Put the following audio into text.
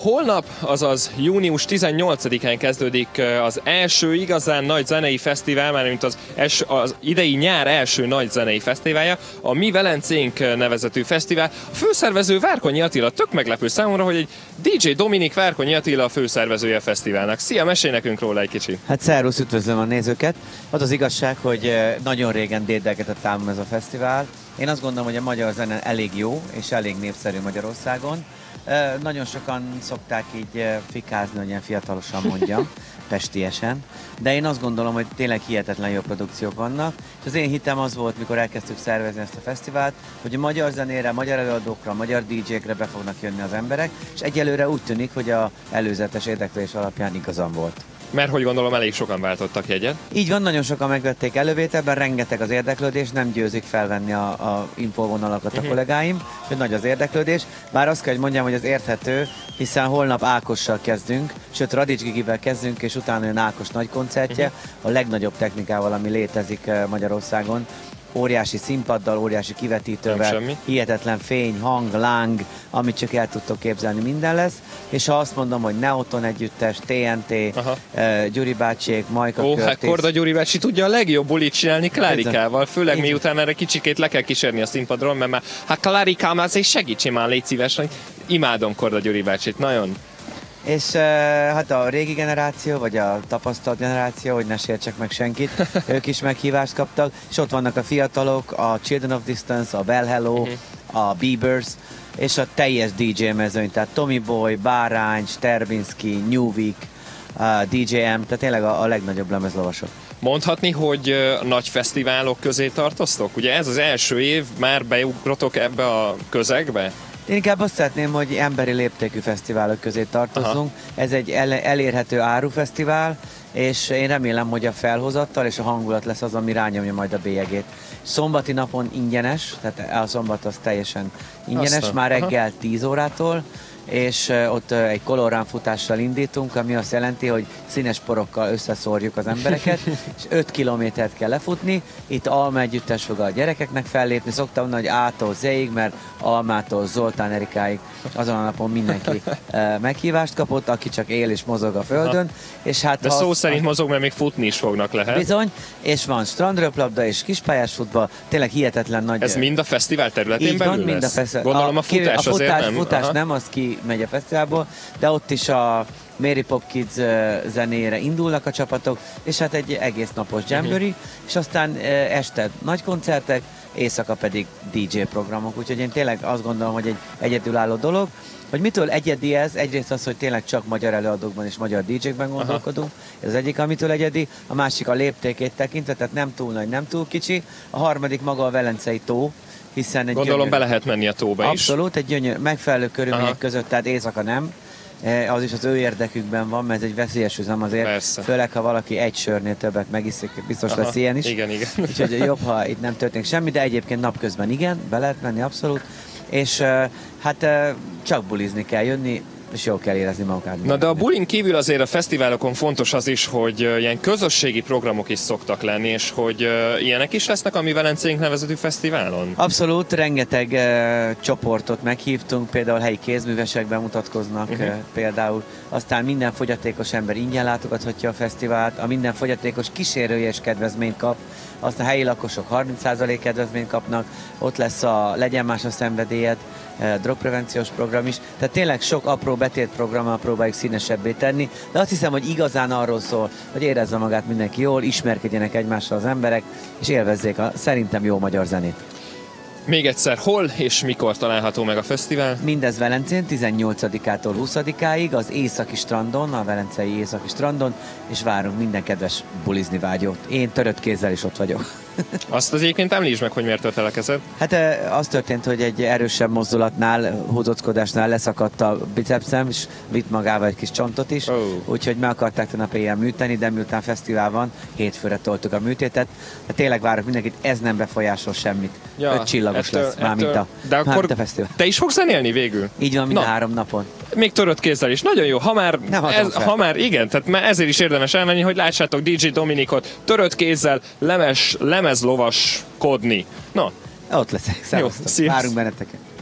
Holnap, azaz június 18-án kezdődik az első igazán nagy zenei fesztivál, mármint az idei nyár első nagy zenei fesztiválja, a Mi Velencénk nevezetű fesztivál. A főszervező Várkonyi Attila, tök meglepő számomra, hogy egy DJ Dominik Várkonyi Attila a főszervezője a fesztiválnak. Szia, mesélj nekünk róla egy kicsit. Hát szervusz, üdvözlöm a nézőket. Az igazság, hogy nagyon régen dédelgetett ám ez a fesztivál. Én azt gondolom, hogy a magyar zene elég jó és elég népszerű Magyarországon. Nagyon sokan szokták így fikázni, hogy ilyen fiatalosan mondjam, pestiesen, de én azt gondolom, hogy tényleg hihetetlen jó produkciók vannak, és az én hitem az volt, mikor elkezdtük szervezni ezt a fesztivált, hogy a magyar zenére, magyar előadókra, magyar DJ-kre be fognak jönni az emberek, és egyelőre úgy tűnik, hogy az előzetes érdeklődés alapján igazam volt. Mert hogy gondolom elég sokan váltottak jegyet. Így van, nagyon sokan megvették elővételben, rengeteg az érdeklődés, nem győzik felvenni a infovonalakat a kollégáim, hogy nagy az érdeklődés. Bár azt kell, hogy mondjam, hogy az érthető, hiszen holnap Ákossal kezdünk, sőt Radics Gigivel kezdünk, és utána jön Ákos nagy koncertje, a legnagyobb technikával, ami létezik Magyarországon. Óriási színpaddal, óriási kivetítővel, hihetetlen fény, hang, láng, amit csak el tudtok képzelni, minden lesz. És ha azt mondom, hogy Neoton együttes, TNT, Gyuri bácsiék, Majka Curtis. Hát Korda Gyuri bácsi tudja a legjobb bulit csinálni Klárikával, főleg miután erre kicsikét le kell kísérni a színpadról, mert már hát Klárikám, azért segítsél már, légy szíves, hogy imádom Korda Gyuri bácsit, nagyon. És hát a régi generáció, vagy a tapasztalt generáció, hogy ne sértsek meg senkit, ők is meghívást kaptak, és ott vannak a fiatalok, a Children of Distance, a Well Hello, a Biebers, és a teljes DJ mezőny, tehát Tommy Boy, Bárány, Sterbinski, New Week, DJM, tehát tényleg a legnagyobb lemezlovasok. Mondhatni, hogy nagy fesztiválok közé tartoztok? Ugye ez az első év, már beugrotok ebbe a közegbe? Én inkább azt szeretném, hogy emberi léptékű fesztiválok közé tartozunk. Ez egy elérhető árufesztivál, és én remélem, hogy a felhozattal és a hangulat lesz az, ami rányomja majd a bélyegét. Szombati napon ingyenes, tehát a szombat az teljesen ingyenes, már reggel 10 órától, és ott egy kolorán futással indítunk, ami azt jelenti, hogy színes porokkal összeszórjuk az embereket, és 5 kilométert kell lefutni. Itt Alma együttes fog a gyerekeknek fellépni, szoktam mondani, hogy A-tól Z-ig, mert Almától Zoltán Erikáig azon a napon mindenki meghívást kapott, aki csak él és mozog a földön. És hát de szó szerint mozog, mert még futni is fognak lehet. Bizony, és van strandröplabda és kispályás futball, tényleg hihetetlen nagy. Ez mind a fesztivál területén belül van, lesz? Gondolom a futás azért nem. Futás nem, az megy a fesztiválból, de ott is a Mary Pop Kids zenére indulnak a csapatok, és hát egy egész napos jamboree, és aztán este nagy koncertek, éjszaka pedig DJ programok, úgyhogy én tényleg azt gondolom, hogy egy egyedülálló dolog. Hogy mitől egyedi ez? Egyrészt az, hogy tényleg csak magyar előadókban és magyar DJ-kben gondolkodunk. Ez az egyik, amitől egyedi. A másik a léptékét tekintve, tehát nem túl nagy, nem túl kicsi. A harmadik maga a Velencei tó, hiszen egy gondolom be lehet menni a tóba is. Abszolút, egy megfelelő körülmények között, tehát éjszaka nem. Az is az ő érdekükben van, mert ez egy veszélyes üzem azért. Persze. Főleg, ha valaki egy sörnél többet megiszik, biztos lesz ilyen is. Igen. Úgyhogy jobb, ha itt nem történik semmi, de egyébként napközben igen, be lehet menni abszolút. És hát csak bulizni kell jönni, és jól kell érezni magukat. Na de a bulin kívül azért a fesztiválokon fontos az is, hogy ilyen közösségi programok is szoktak lenni, és hogy ilyenek is lesznek a Mi Velencénk nevezetű fesztiválon? Abszolút, rengeteg csoportot meghívtunk, például helyi kézművesek bemutatkoznak például, aztán minden fogyatékos ember ingyen látogathatja a fesztivált, a minden fogyatékos kísérője is kedvezményt kap, azt a helyi lakosok 30% kedvezményt kapnak, ott lesz a Legyen más a szenvedélyed, drogprevenciós program is, tehát tényleg sok apró betétprogrammal próbáljuk színesebbé tenni, de azt hiszem, hogy igazán arról szól, hogy érezze magát mindenki jól, ismerkedjenek egymással az emberek, és élvezzék a szerintem jó magyar zenét. Még egyszer, hol és mikor található meg a fesztivál? Mindez Velencén 18-ától 20-áig az Északi strandon, a velencei Északi strandon, és várunk minden kedves bulizni vágyót. Én törött kézzel is ott vagyok. Azt az egyébként említsd meg, hogy miért tört el a kezed? Hát az történt, hogy egy erősebb mozdulatnál, húzockodásnál leszakadt a bicepszem, és vitt magával egy kis csontot is, úgyhogy meg akarták tegnap éjjel műteni, de miután fesztivál van, hétfőre toltuk a műtétet. De tényleg várok mindenkit, ez nem befolyásol semmit. 5 csillagos lesz, már mint a fesztivál. Te is fogsz zenélni végül? Így van, mind a 3 napon. Még törött kézzel is. Nagyon jó, ha már igen, tehát már ezért is érdemes elmenni, hogy lássátok DJ Dominikot törött kézzel, lemezlovaskodni. Na. Ott leszek, jó, várunk benneteket.